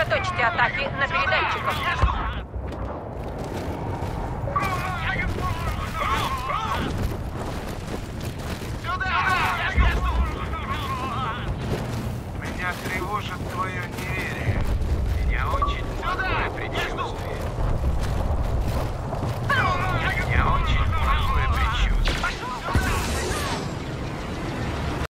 Сосредоточьте атаки на передатчиках. Меня тревожит твое небо.